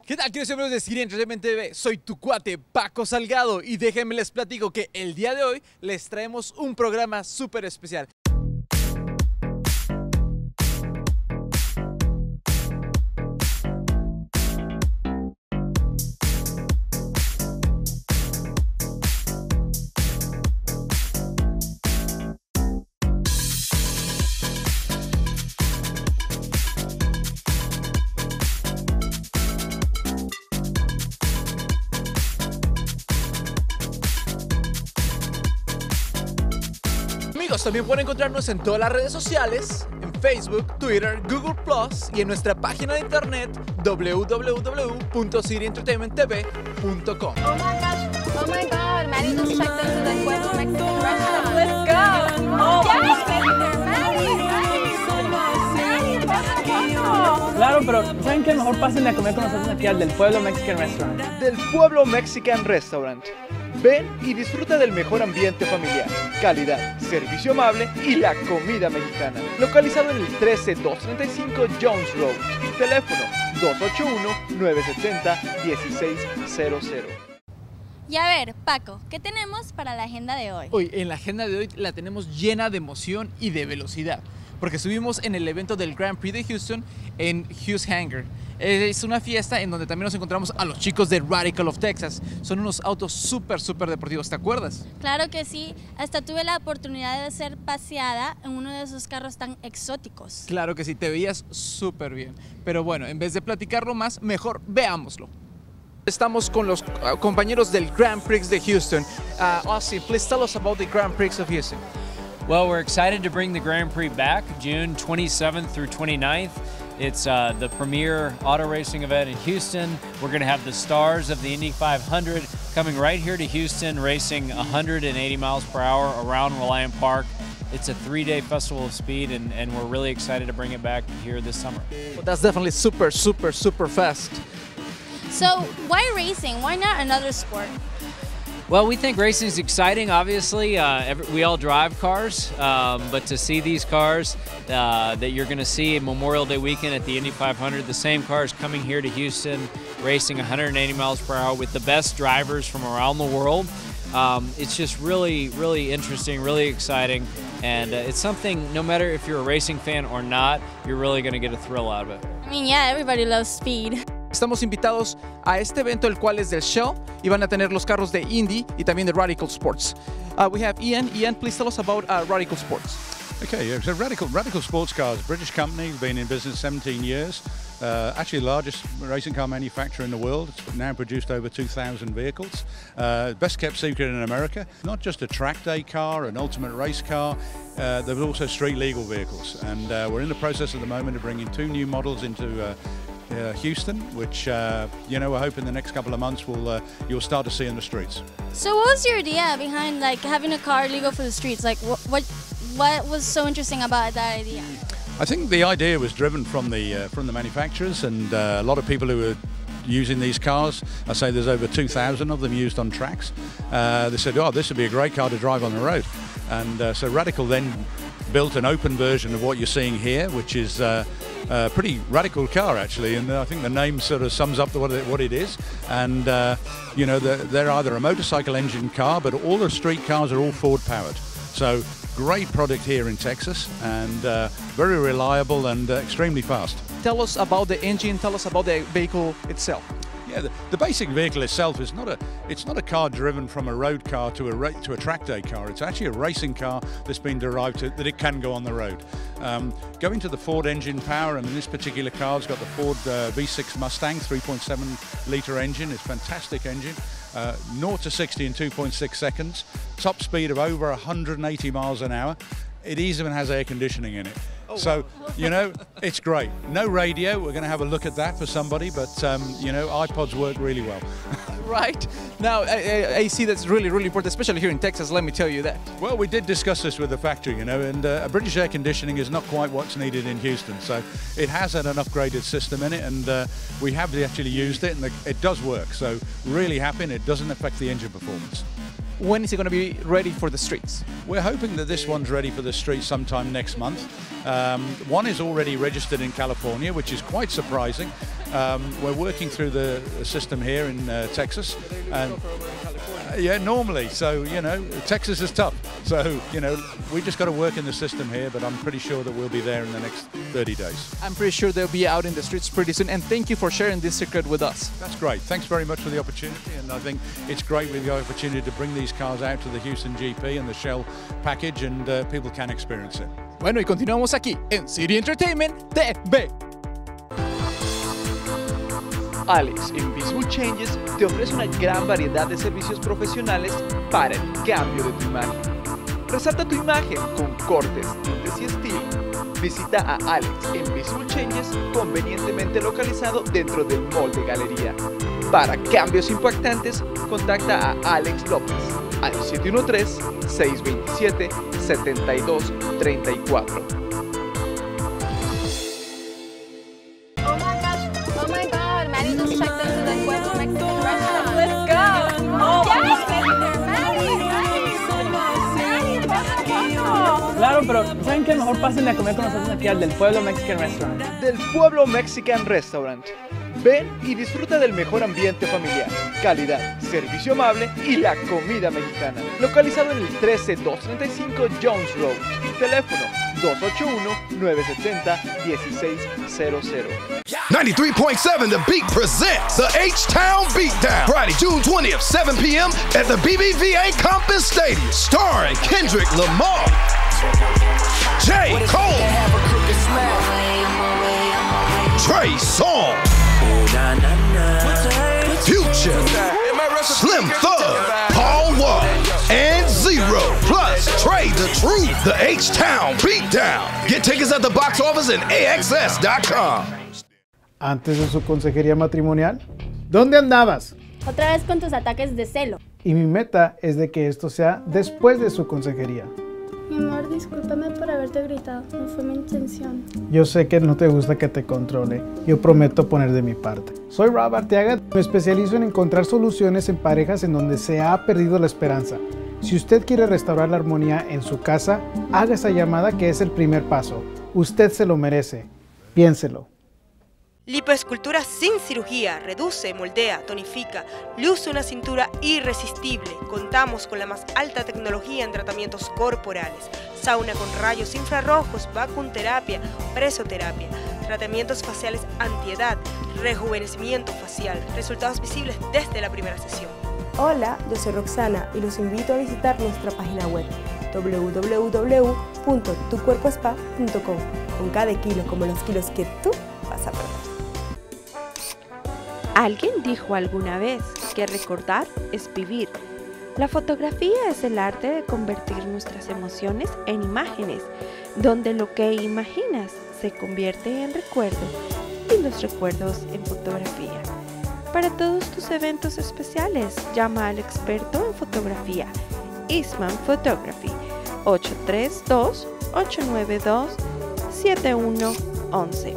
¿Qué tal, queridos amigos de Siri Entertainment TV? Soy tu cuate Paco Salgado y déjenme les platico que el día de hoy les traemos un programa súper especial. Amigos, también pueden encontrarnos en todas las redes sociales, en Facebook, Twitter, Google Plus y en nuestra página de internet www.sirientertainmenttv.com. Oh my god, Maddie just checked into the Pueblo Mexican restaurant. Let's go! Oh, Maddie, Claro, pero ¿saben qué? Mejor pásenme a comer con nosotros aquí al del Pueblo Mexican Restaurant. Del Pueblo Mexican Restaurant. Ven y disfruta del mejor ambiente familiar, calidad, servicio amable y la comida mexicana. Localizado en el 13235 Jones Road. Teléfono 281-970-1600. Y a ver, Paco, ¿qué tenemos para la agenda de hoy? Hoy, en la agenda de hoy la tenemos llena de emoción y de velocidad, porque estuvimos en el evento del Grand Prix de Houston en Hughes Hangar. Es una fiesta en donde también nos encontramos a los chicos de Radical of Texas. Son unos autos súper deportivos, ¿te acuerdas? Claro que sí, hasta tuve la oportunidad de ser paseada en uno de esos carros tan exóticos. Claro que sí, te veías súper bien. Pero bueno, en vez de platicarlo más, mejor veámoslo. Estamos con los compañeros del Grand Prix de Houston. Austin, please tell us about the Grand Prix of Houston. Well, we're excited to bring the Grand Prix back June 27th through 29th. It's the premier auto racing event in Houston. We're going to have the stars of the Indy 500 coming right here to Houston, racing 180 miles per hour around Reliant Park. It's a 3-day festival of speed, and we're really excited to bring it back here this summer. Well, that's definitely super fast. So, why racing? Why not another sport? Well, we think racing is exciting, obviously. We all drive cars, but to see these cars that you're going to see Memorial Day weekend at the Indy 500, the same cars coming here to Houston, racing 180 miles per hour with the best drivers from around the world. It's just really interesting, really exciting, and it's something, no matter if you're a racing fan or not, you're really going to get a thrill out of it. I mean, yeah, everybody loves speed. Estamos invitados a este evento, el cual es del Shell, y van a tener los carros de Indy y también de Radical Sports. We have Ian. Ian, please tell us about Radical Sports. Okay, yeah, so Radical Sports Cars, British company, been in business 17 years. Actually the largest racing car manufacturer in the world. It's now produced over 2,000 vehicles. Best kept secret in America. Not just a track day car, an ultimate race car, there were also street legal vehicles. And we're in the process at the moment of bringing 2 new models into Houston, which you know, we're hoping the next couple of months you'll start to see in the streets. So, what was your idea behind like having a car legal for the streets? Like, what was so interesting about that idea? I think the idea was driven from the manufacturers and a lot of people who were using these cars. I say there's over 2,000 of them used on tracks. They said, oh, this would be a great car to drive on the road. And so Radical then built an open version of what you're seeing here, which is a pretty radical car actually, and I think the name sort of sums up what it is. And you know, they're either a motorcycle engine car, but all the street cars are all Ford powered. So great product here in Texas, and very reliable and extremely fast. Tell us about the engine, tell us about the vehicle itself. Yeah, the basic vehicle itself is not a car driven from a road car to a track day car. It's actually a racing car that's been derived to that it can go on the road. Going to the Ford engine power, and in this particular car, it's got the Ford V6 Mustang 3.7 litre engine. It's a fantastic engine. 0 to 60 in 2.6 seconds. Top speed of over 180 miles an hour. It even has air conditioning in it. So, you know, it's great. No radio, we're going to have a look at that for somebody, but, you know, iPods work really well. Right. Now, I see that's really important, especially here in Texas, let me tell you that. Well, we did discuss this with the factory, you know, and British air conditioning is not quite what's needed in Houston, so it has had an upgraded system in it, and we have actually used it, and it does work, so really happy, and it doesn't affect the engine performance. When is it going to be ready for the streets? We're hoping that this one's ready for the streets sometime next month. One is already registered in California, which is quite surprising. We're working through the system here in Texas, and yeah, normally. So Texas is tough. So we just got to work in the system here. But I'm pretty sure that we'll be there in the next 30 days. I'm pretty sure they'll be out in the streets pretty soon. And thank you for sharing this secret with us. That's great. Thanks very much for the opportunity. And I think it's great with the opportunity to bring these cars out to the Houston GP and the Shell package, and people can experience it. Bueno, y continuamos aquí en City Entertainment TV. Alex Invisible Changes te ofrece una gran variedad de servicios profesionales para el cambio de tu imagen. Resalta tu imagen con cortes, tintes y estilo. Visita a Alex Invisible Changes, convenientemente localizado dentro del mall de Galería. Para cambios impactantes, contacta a Alex López al 713-627-7234. Oh my God, Maddie just checked into the Pueblo Mexican restaurant. Let's go. Claro, pero ¿saben qué? Mejor pasen a comer con nosotros aquí al del Pueblo Mexican Restaurant. Del Pueblo Mexican Restaurant. Ven y disfruta del mejor ambiente familiar, calidad, servicio amable y la comida mexicana. Localizado en el 13235 Jones Road. Teléfono 281-970-1600. 93.7 The Beat presents the H-Town Beatdown. Friday, June 20th, 7 p.m. at the BBVA Compass Stadium. Starring Kendrick Lamar, J. Cole, Trey Songz, Future, Slim Thug, Paul Wall, and Zero. Plus, Trey the Truth, the H-Town Beatdown. Get tickets at the box office and AXS.com. Antes de su consejería matrimonial, ¿dónde andabas? Otra vez con tus ataques de celo. Y mi meta es de que esto sea después de su consejería. Mi amor, discúlpame por haberte gritado, no fue mi intención. Yo sé que no te gusta que te controle, yo prometo poner de mi parte. Soy Rob Arteaga, me especializo en encontrar soluciones en parejas en donde se ha perdido la esperanza. Si usted quiere restaurar la armonía en su casa, haga esa llamada que es el primer paso. Usted se lo merece, piénselo. Lipoescultura sin cirugía, reduce, moldea, tonifica, luce una cintura irresistible. Contamos con la más alta tecnología en tratamientos corporales, sauna con rayos infrarrojos, vacunterapia, presoterapia, tratamientos faciales antiedad, rejuvenecimiento facial, resultados visibles desde la primera sesión. Hola, yo soy Roxana y los invito a visitar nuestra página web www.tucuerpospa.com, con cada kilo como los kilos que tú vas a perder. Alguien dijo alguna vez que recordar es vivir. La fotografía es el arte de convertir nuestras emociones en imágenes, donde lo que imaginas se convierte en recuerdo y los recuerdos en fotografía. Para todos tus eventos especiales, llama al experto en fotografía, Eastman Photography, 832-892-7111.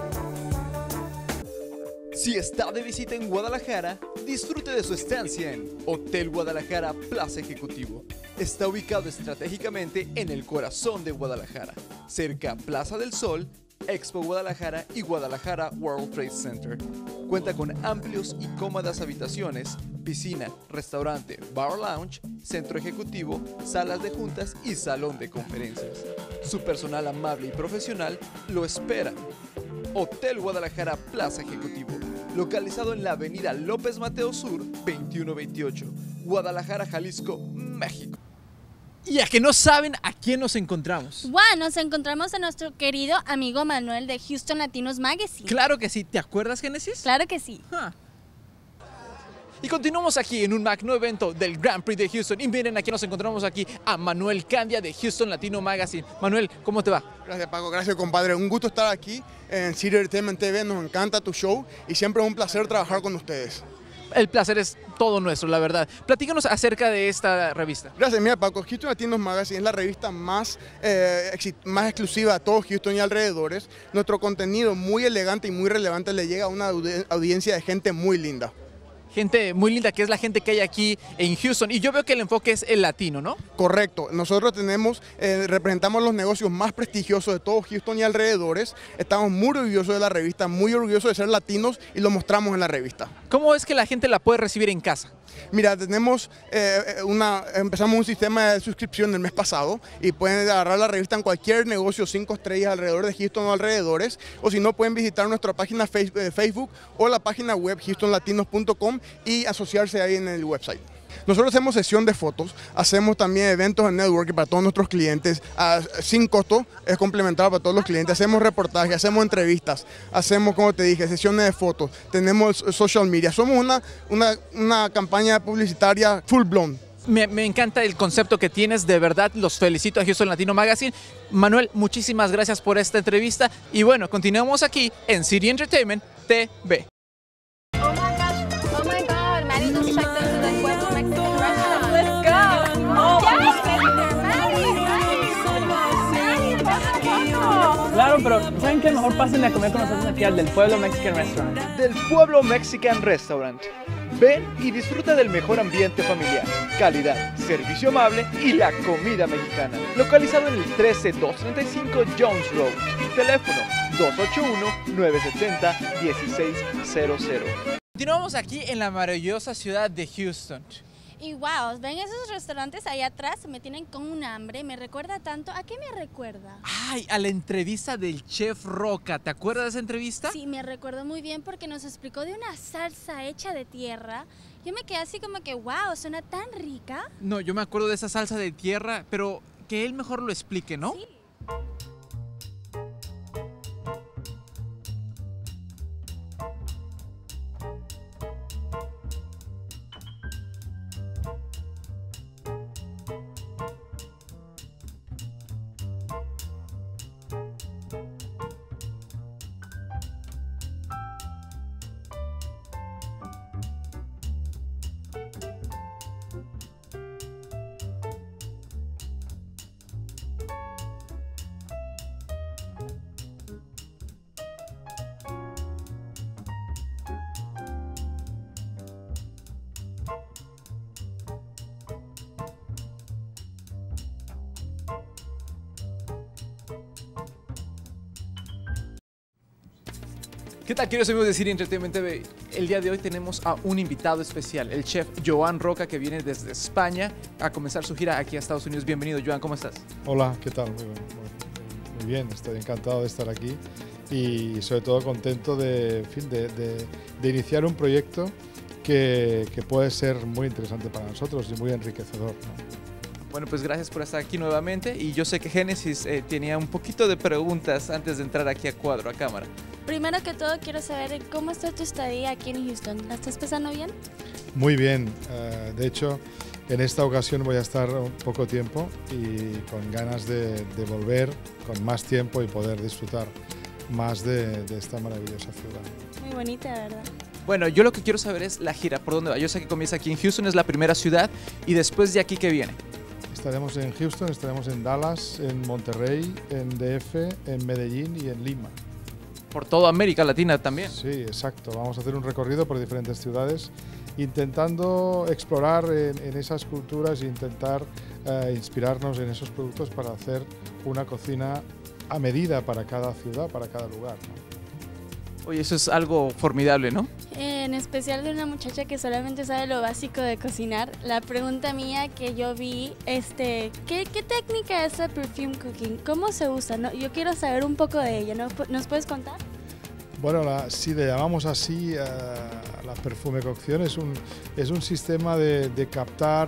Si está de visita en Guadalajara, disfrute de su estancia en Hotel Guadalajara Plaza Ejecutivo. Está ubicado estratégicamente en el corazón de Guadalajara, cerca a Plaza del Sol, Expo Guadalajara y Guadalajara World Trade Center. Cuenta con amplios y cómodas habitaciones, piscina, restaurante, bar lounge, centro ejecutivo, salas de juntas y salón de conferencias. Su personal amable y profesional lo espera. Hotel Guadalajara Plaza Ejecutivo, localizado en la avenida López Mateo Sur, 2128, Guadalajara, Jalisco, México. Y a que no saben a quién nos encontramos. Wow, nos encontramos a nuestro querido amigo Manuel de Houston Latinos Magazine. Claro que sí, ¿te acuerdas, Génesis? Claro que sí. Y continuamos aquí en un magno evento del Grand Prix de Houston. Y miren, aquí nos encontramos aquí a Manuel Candia de Houston Latino Magazine. Manuel, ¿cómo te va? Gracias, Paco. Gracias, compadre. Un gusto estar aquí en City Entertainment TV. Nos encanta tu show y siempre es un placer trabajar con ustedes. El placer es todo nuestro, la verdad. Platícanos acerca de esta revista. Gracias, mira, Paco. Houston Latinos Magazine es la revista más exclusiva a todo Houston y alrededores. Nuestro contenido muy elegante y muy relevante le llega a una audiencia de gente muy linda. gente muy linda, que es la gente que hay aquí en Houston. Y yo veo que el enfoque es el latino, ¿no? Correcto. Nosotros representamos los negocios más prestigiosos de todo Houston y alrededores. Estamos muy orgullosos de la revista, muy orgullosos de ser latinos y lo mostramos en la revista. ¿Cómo es que la gente la puede recibir en casa? Mira, empezamos un sistema de suscripción el mes pasado y pueden agarrar la revista en cualquier negocio 5 estrellas alrededor de Houston o alrededores, o si no pueden visitar nuestra página Facebook o la página web houstonlatinos.com y asociarse ahí en el website. Nosotros hacemos sesión de fotos, hacemos también eventos de networking para todos nuestros clientes, sin costo, es complementario para todos los clientes. Hacemos reportajes, hacemos entrevistas, hacemos, como te dije, sesiones de fotos, tenemos social media. Somos una campaña publicitaria full blown. Me encanta el concepto que tienes, de verdad, los felicito a Houston Latino Magazine. Manuel, muchísimas gracias por esta entrevista y bueno, continuamos aquí en City Entertainment TV. Claro, pero ¿saben qué? Mejor pasen a comer con nosotros aquí al Del Pueblo Mexican Restaurant. Del Pueblo Mexican Restaurant. Ven y disfruta del mejor ambiente familiar, calidad, servicio amable y la comida mexicana. Localizado en el 13235 Jones Road. Teléfono 281-970-1600. Continuamos aquí en la maravillosa ciudad de Houston. Y wow, ven esos restaurantes allá atrás, me tienen con un hambre, me recuerda tanto. ¿A qué me recuerda? Ay, a la entrevista del chef Roca. ¿Te acuerdas de esa entrevista? Sí, me recuerdo muy bien porque nos explicó de una salsa hecha de tierra. Yo me quedé así como que wow, suena tan rica. No, yo me acuerdo de esa salsa de tierra, pero que él mejor lo explique, ¿no? Sí. ¿Qué tal, queridos amigos de City Entertainment TV? El día de hoy tenemos a un invitado especial, el chef Joan Roca, que viene desde España a comenzar su gira aquí a Estados Unidos. Bienvenido, Joan, ¿cómo estás? Hola, ¿qué tal? Muy bien, estoy encantado de estar aquí y sobre todo contento de iniciar un proyecto que puede ser muy interesante para nosotros y muy enriquecedor, ¿no? Bueno, pues gracias por estar aquí nuevamente y yo sé que Génesis tenía un poquito de preguntas antes de entrar aquí a cuadro, a cámara. Primero que todo quiero saber cómo está tu estadía aquí en Houston. ¿La estás pasando bien? Muy bien, de hecho en esta ocasión voy a estar un poco tiempo y con ganas de volver con más tiempo y poder disfrutar más de esta maravillosa ciudad. Muy bonita, ¿verdad? Bueno, yo lo que quiero saber es la gira, ¿por dónde va? Yo sé que comienza aquí en Houston, es la primera ciudad, y después de aquí, ¿qué viene? Estaremos en Houston, estaremos en Dallas, en Monterrey, en DF, en Medellín y en Lima. Por toda América Latina también. Sí, exacto. Vamos a hacer un recorrido por diferentes ciudades, intentando explorar en esas culturas e intentar inspirarnos en esos productos para hacer una cocina a medida para cada ciudad, para cada lugar, ¿no? Oye, eso es algo formidable, ¿no? En especial de una muchacha que solamente sabe lo básico de cocinar. La pregunta mía que yo vi, ¿qué técnica es el perfume cooking? ¿Cómo se usa? ¿No? Yo quiero saber un poco de ella. ¿Nos puedes contar? Bueno, si le llamamos así, la perfume cocción es un sistema de captar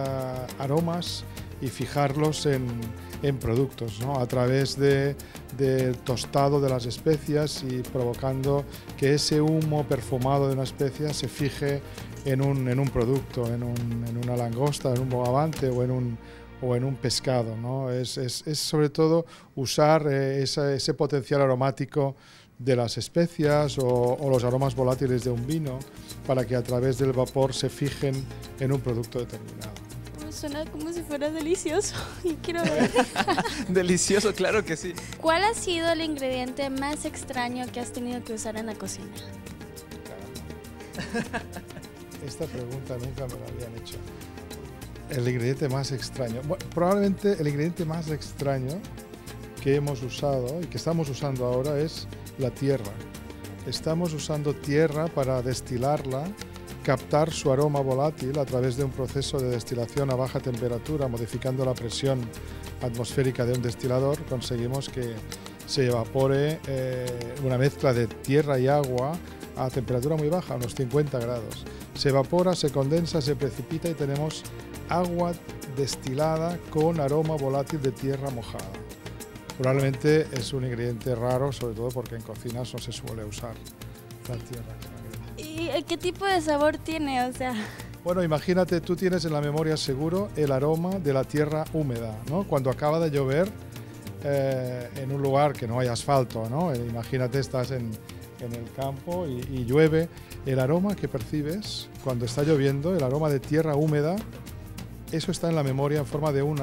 aromas y fijarlos en productos, ¿no? A través del tostado de las especias y provocando que ese humo perfumado de una especia se fije en un producto, en una langosta, en un bogavante o en un pescado, ¿no? Es sobre todo usar ese potencial aromático de las especias o los aromas volátiles de un vino para que a través del vapor se fijen en un producto determinado. Suena como si fuera delicioso y quiero ver. Delicioso, claro que sí. ¿Cuál ha sido el ingrediente más extraño que has tenido que usar en la cocina? esta pregunta nunca me la habían hecho. El ingrediente más extraño. Bueno, probablemente el ingrediente más extraño que hemos usado y que estamos usando ahora es la tierra. Estamos usando tierra para destilarla, captar su aroma volátil a través de un proceso de destilación a baja temperatura, modificando la presión atmosférica de un destilador. Conseguimos que se evapore una mezcla de tierra y agua a temperatura muy baja, a unos 50 grados. Se evapora, se condensa, se precipita y tenemos agua destilada con aroma volátil de tierra mojada. Probablemente es un ingrediente raro, sobre todo porque en cocinas no se suele usar la tierra. ¿Y qué tipo de sabor tiene? O sea... Bueno, imagínate, tú tienes en la memoria seguro el aroma de la tierra húmeda, ¿no? Cuando acaba de llover en un lugar que no hay asfalto, ¿no? Imagínate, estás en el campo y llueve. El aroma que percibes cuando está lloviendo, el aroma de tierra húmeda, eso está en la memoria en forma de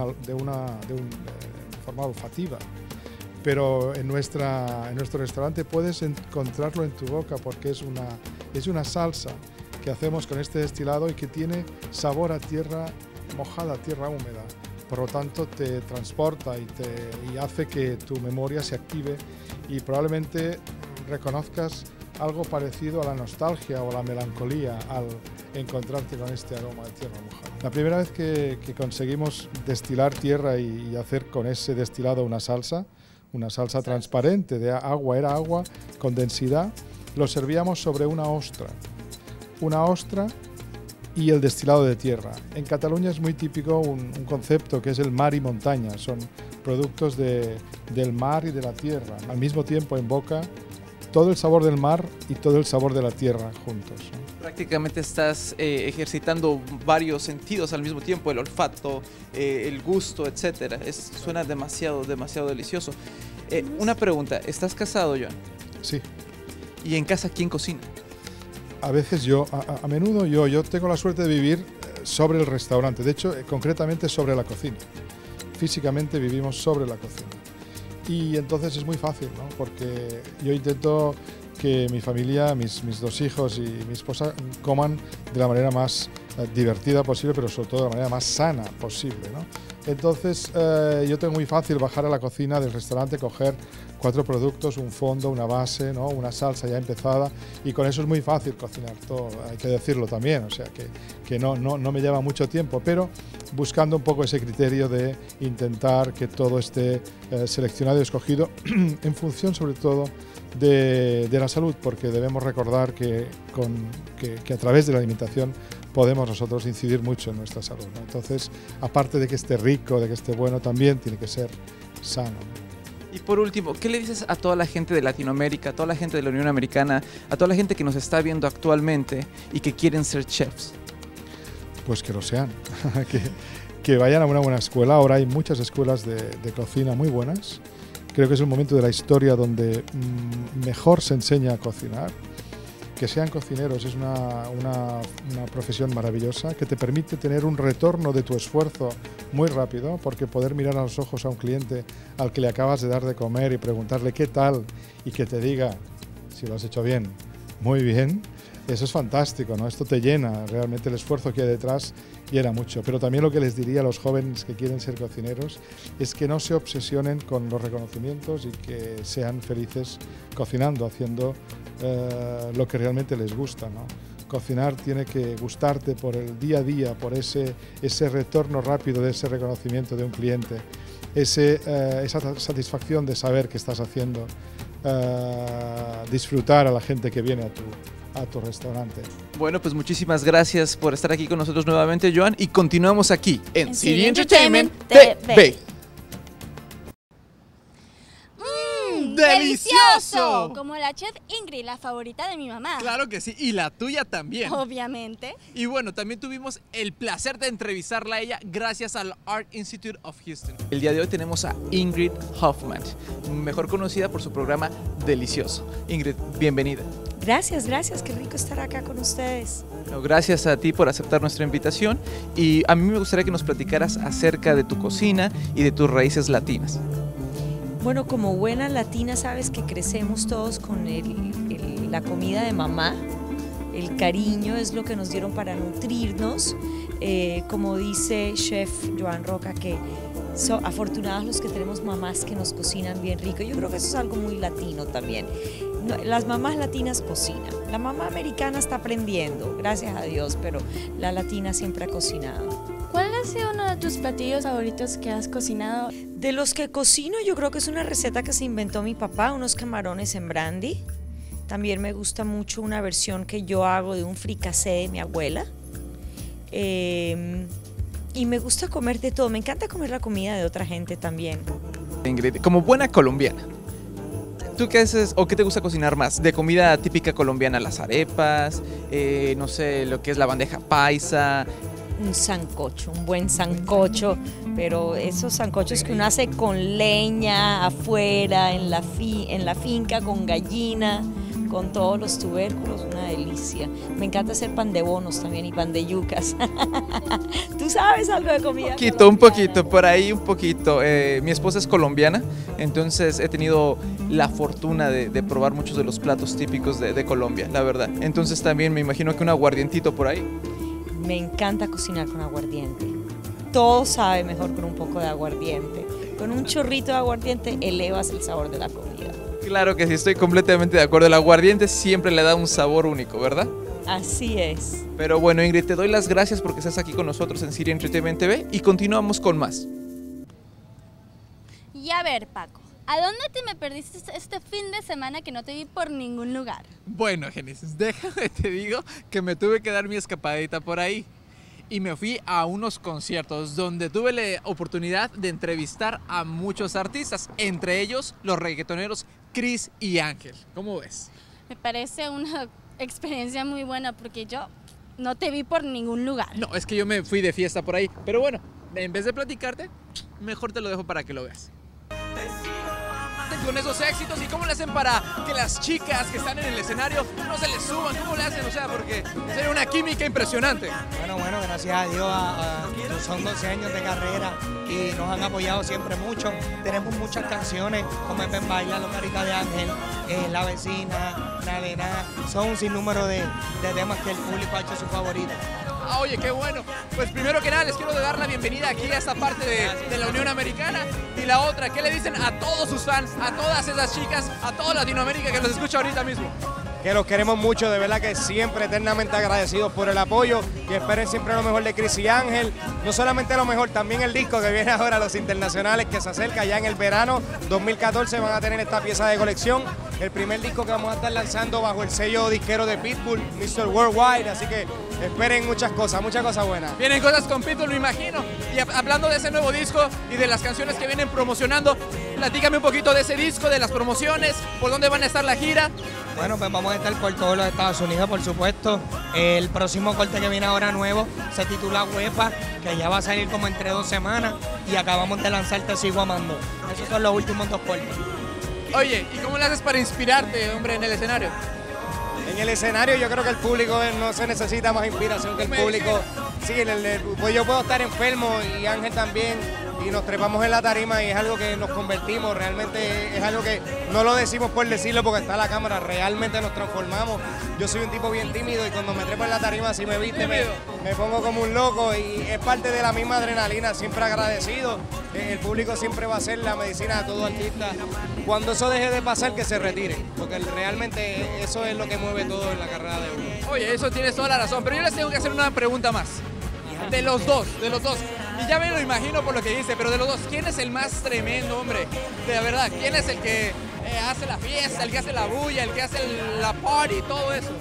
forma olfativa. Pero en nuestro restaurante puedes encontrarlo en tu boca porque es una salsa que hacemos con este destilado y que tiene sabor a tierra mojada, tierra húmeda. Por lo tanto, te transporta y hace que tu memoria se active y probablemente reconozcas algo parecido a la nostalgia o la melancolía al encontrarte con este aroma de tierra mojada. La primera vez que conseguimos destilar tierra y hacer con ese destilado una salsa transparente de agua, era agua con densidad, lo servíamos sobre una ostra y el destilado de tierra. En Cataluña es muy típico un concepto que es el mar y montaña, son productos del mar y de la tierra, al mismo tiempo en boca, todo el sabor del mar y todo el sabor de la tierra juntos, ¿no? Prácticamente estás ejercitando varios sentidos al mismo tiempo, el olfato, el gusto, etc. Suena demasiado delicioso. Una pregunta, ¿estás casado, Joan? Sí. ¿Y en casa quién cocina? A veces a menudo yo tengo la suerte de vivir sobre el restaurante, de hecho, concretamente sobre la cocina. Físicamente vivimos sobre la cocina. Y entonces es muy fácil, ¿no? Porque yo intento que mi familia, mis dos hijos y mi esposa coman de la manera más divertida posible, pero sobre todo de la manera más sana posible, ¿no? Entonces yo tengo muy fácil bajar a la cocina del restaurante, coger 4 productos, un fondo, una base, ¿no? Una salsa ya empezada, y con eso es muy fácil cocinar todo, hay que decirlo también, o sea que no me lleva mucho tiempo, pero buscando un poco ese criterio de intentar que todo esté seleccionado y escogido en función sobre todo de la salud, porque debemos recordar que a través de la alimentación podemos nosotros incidir mucho en nuestra salud, ¿no? Entonces, aparte de que esté rico, de que esté bueno, también tiene que ser sano, ¿no? Y por último, ¿qué le dices a toda la gente de Latinoamérica, a toda la gente de la Unión Americana, a toda la gente que nos está viendo actualmente y que quieren ser chefs? Pues que lo sean, que vayan a una buena escuela. Ahora hay muchas escuelas de cocina muy buenas. Creo que es un momento de la historia donde mejor se enseña a cocinar. Que sean cocineros es una profesión maravillosa que te permite tener un retorno de tu esfuerzo muy rápido, porque poder mirar a los ojos a un cliente al que le acabas de dar de comer y preguntarle qué tal y que te diga si lo has hecho bien, muy bien, eso es fantástico, ¿no? Esto te llena, realmente el esfuerzo que hay detrás llena mucho. Pero también lo que les diría a los jóvenes que quieren ser cocineros es que no se obsesionen con los reconocimientos y que sean felices cocinando, haciendo lo que realmente les gusta, ¿no? Cocinar tiene que gustarte por el día a día, por ese retorno rápido de ese reconocimiento de un cliente, esa satisfacción de saber que estás haciendo disfrutar a la gente que viene a tu restaurante. Bueno, pues muchísimas gracias por estar aquí con nosotros nuevamente, Joan, y continuamos aquí en City Entertainment TV. ¡Delicioso! Como la chef Ingrid, la favorita de mi mamá. Claro que sí, y la tuya también. Obviamente. Y bueno, también tuvimos el placer de entrevistarla a ella gracias al Art Institute of Houston. El día de hoy tenemos a Ingrid Hoffman, mejor conocida por su programa Delicioso. Ingrid, bienvenida. Gracias, qué rico estar acá con ustedes. Bueno, gracias a ti por aceptar nuestra invitación, y a mí me gustaría que nos platicaras acerca de tu cocina y de tus raíces latinas. Bueno, como buena latina sabes que crecemos todos con la comida de mamá. el cariño es lo que nos dieron para nutrirnos. Como dice Chef Joan Roca, que son afortunados los que tenemos mamás que nos cocinan bien rico. Yo creo que eso es algo muy latino también. Las mamás latinas cocinan. La mamá americana está aprendiendo, gracias a Dios, pero la latina siempre ha cocinado. ¿Cuál ha sido uno de tus platillos favoritos que has cocinado? De los que cocino, yo creo que es una receta que se inventó mi papá, unos camarones en brandy. También me gusta mucho una versión que yo hago de un fricasé de mi abuela. Y me gusta comer de todo, me encanta comer la comida de otra gente también. Ingrid, como buena colombiana, ¿tú qué haces o qué te gusta cocinar más? De comida típica colombiana, las arepas, no sé, lo que es la bandeja paisa. Un sancocho, un buen sancocho, pero esos sancochos que uno hace con leña, afuera, en la finca, con gallina, con todos los tubérculos, una delicia. Me encanta hacer pan de bonos también y pan de yucas. ¿Tú sabes algo de comida? Un poquito, por ahí un poquito. Mi esposa es colombiana, entonces he tenido la fortuna de probar muchos de los platos típicos de Colombia, la verdad. Entonces también me imagino que un aguardientito por ahí. Me encanta cocinar con aguardiente. Todo sabe mejor con un poco de aguardiente. Con un chorrito de aguardiente elevas el sabor de la comida. Claro que sí, estoy completamente de acuerdo. El aguardiente siempre le da un sabor único, ¿verdad? Así es. Pero bueno, Ingrid, te doy las gracias porque estás aquí con nosotros en Siria Entertainment TV y continuamos con más. Y a ver, Paco, ¿a dónde te me perdiste este fin de semana que no te vi por ningún lugar? Bueno, Génesis, déjame te digo que me tuve que dar mi escapadita por ahí. Y me fui a unos conciertos donde tuve la oportunidad de entrevistar a muchos artistas, entre ellos los reggaetoneros Chris y Ángel. ¿Cómo ves? Me parece una experiencia muy buena porque yo no te vi por ningún lugar. No, es que yo me fui de fiesta por ahí. Pero bueno, en vez de platicarte, mejor te lo dejo para que lo veas. Con esos éxitos y cómo le hacen para que las chicas que están en el escenario no se les suban, cómo le hacen, o sea, porque sería una química impresionante. Bueno, gracias a Dios, son 12 años de carrera y nos han apoyado siempre mucho. Tenemos muchas canciones como Ven Baila, Los Caritas de Ángel, La Vecina, Nada, son un sinnúmero de temas que el público ha hecho su favorito. Oye, qué bueno. Pues primero que nada les quiero dar la bienvenida aquí a esta parte de la Unión Americana. Y la otra, ¿qué le dicen a todos sus fans, a todas esas chicas, a toda Latinoamérica que los escucha ahorita mismo? Que los queremos mucho, de verdad que siempre eternamente agradecidos por el apoyo y esperen siempre lo mejor de Chris y Ángel. No solamente lo mejor, también el disco que viene ahora, los internacionales, que se acerca ya en el verano 2014, van a tener esta pieza de colección. El primer disco que vamos a estar lanzando bajo el sello disquero de Pitbull, Mr. Worldwide, así que esperen muchas cosas buenas. Vienen cosas con Pitbull, me imagino. Y hablando de ese nuevo disco y de las canciones que vienen promocionando, platícame un poquito de ese disco, de las promociones, por dónde van a estar la gira. Bueno, pues vamos a estar por todos los Estados Unidos, por supuesto. El próximo corte que viene ahora nuevo se titula Huepa, que ya va a salir como entre 2 semanas y acabamos de lanzar Te Sigo Amando. Esos son los últimos 2 cortes. Oye, ¿y cómo le haces para inspirarte, hombre, en el escenario? En el escenario yo creo que el público no se necesita más inspiración que el público. Sí, pues yo puedo estar enfermo y Ángel también y nos trepamos en la tarima y es algo que nos convertimos, realmente es algo que no lo decimos por decirlo porque está la cámara, realmente nos transformamos. Yo soy un tipo bien tímido y cuando me trepo en la tarima, si me viste, me pongo como un loco y es parte de la misma adrenalina, siempre agradecido. El público siempre va a ser la medicina de todo artista. Cuando eso deje de pasar, que se retire, porque realmente eso es lo que mueve todo en la carrera de uno. Oye, eso tienes toda la razón, pero yo les tengo que hacer una pregunta más. De los dos. Y ya me lo imagino por lo que dice, pero de los dos, ¿quién es el más tremendo, hombre? De verdad, ¿quién es el que hace la fiesta, el que hace la bulla, el que hace la party, todo eso?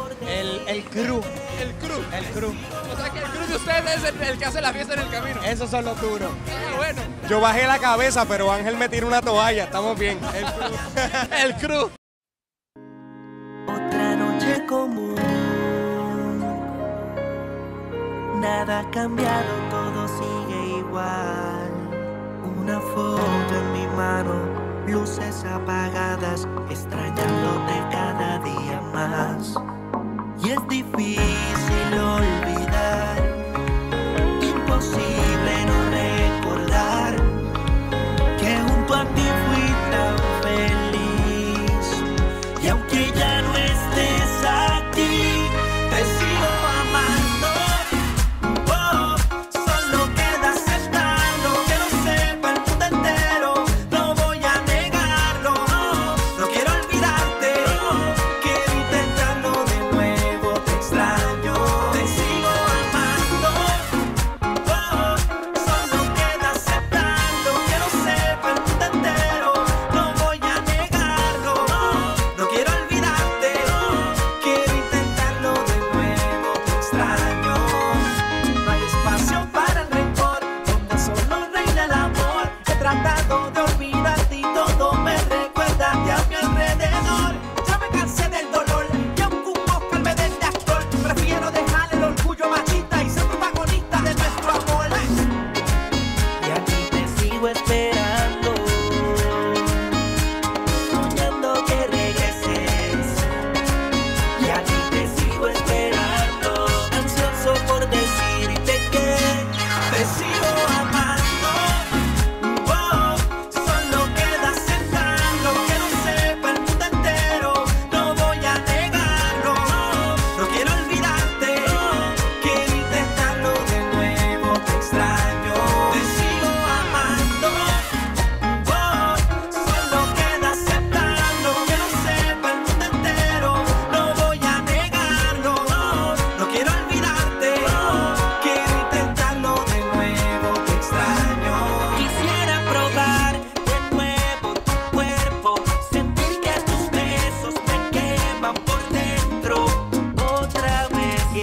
El crew. El crew. El crew. O sea que el crew de ustedes es el que hace la fiesta en el camino. Esos son los duros. Bueno. Yo bajé la cabeza, pero Ángel me tiró una toalla, estamos bien. El crew. El crew. Otra noche común. Nada ha cambiado, todo sigue igual. Una foto en mi mano, luces apagadas, extrañándote cada día más. Y es difícil olvidar, imposible no recordar que junto a ti fui tan feliz. Y aunque ya no estés aquí,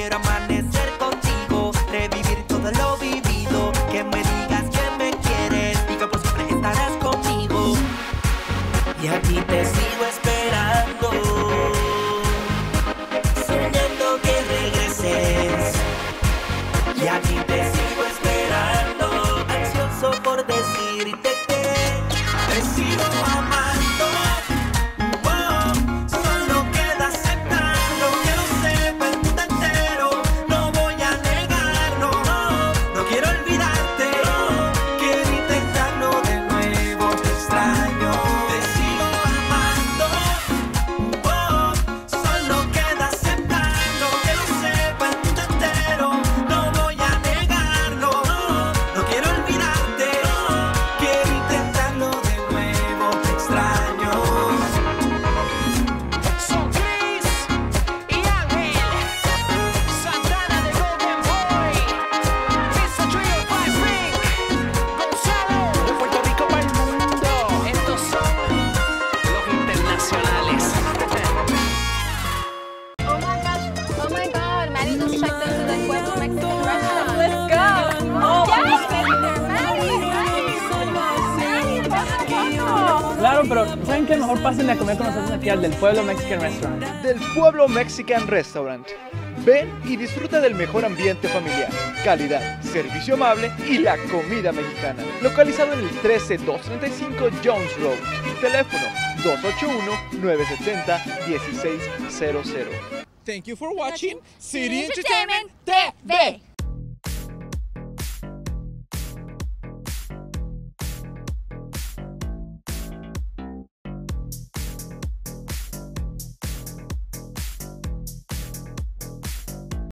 quiero amanecer contigo, revivir todo lo vivido. Que me digas que me quieres y que por siempre estarás conmigo. Y aquí te sigo esperando, soñando que regreses. Y aquí te sigo esperando, ansioso por decirte que te sigo amando. Oh, solo queda aceptarlo, que lo sepa el mundo entero. No voy a negarlo, no quiero olvidarte. Quiero intentarlo de nuevo, te extraño. Te sigo amando. Oh, solo queda aceptarlo, que lo sepa el mundo entero. No voy a negarlo, no quiero olvidarte. Quiero intentarlo de nuevo, te extraño. Son Chris y Ángel, Santana de Golden Boy, Mr. Trio, Five Ring, Gonzalo, de Puerto Rico para el mundo. Estos son los internacionales. Oh my god, Maddie just checked into the Pueblo Mexican restaurant. Let's go. Oh, Claro, pero ¿saben qué? Mejor pásenle a comer con nosotros aquí al del Pueblo Mexican Restaurant. Del Pueblo Mexican Restaurant. Ven y disfruta del mejor ambiente familiar, calidad, servicio amable y la comida mexicana. Localizado en el 13235 Jones Road. Teléfono 281-970-1600. Thank you for watching City Entertainment TV.